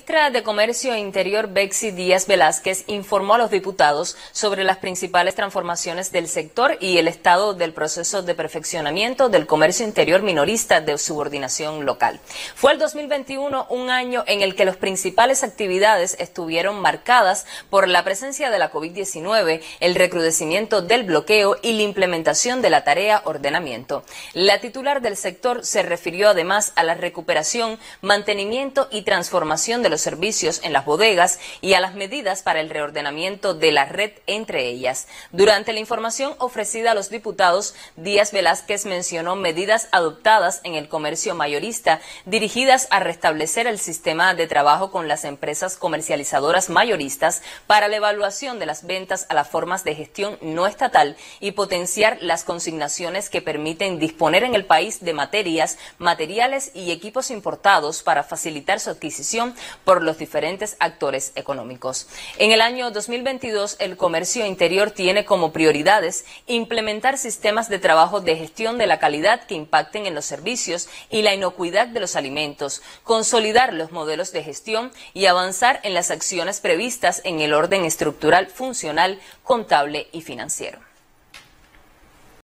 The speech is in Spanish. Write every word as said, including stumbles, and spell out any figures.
ministra de Comercio Interior, Betsy Díaz Velázquez, informó a los diputados sobre las principales transformaciones del sector y el estado del proceso de perfeccionamiento del comercio interior minorista de subordinación local. Fue el dos mil veintiuno un año en el que las principales actividades estuvieron marcadas por la presencia de la COVID diecinueve, el recrudecimiento del bloqueo y la implementación de la tarea ordenamiento. La titular del sector se refirió además a la recuperación, mantenimiento y transformación de los servicios en las bodegas y a las medidas para el reordenamiento de la red entre ellas. Durante la información ofrecida a los diputados, Díaz Velázquez mencionó medidas adoptadas en el comercio mayorista dirigidas a restablecer el sistema de trabajo con las empresas comercializadoras mayoristas para la evaluación de las ventas a las formas de gestión no estatal y potenciar las consignaciones que permiten disponer en el país de materias, materiales y equipos importados para facilitar su adquisición por los diferentes actores económicos. En el año dos mil veintidós, el comercio interior tiene como prioridades implementar sistemas de trabajo de gestión de la calidad que impacten en los servicios y la inocuidad de los alimentos, consolidar los modelos de gestión y avanzar en las acciones previstas en el orden estructural, funcional, contable y financiero.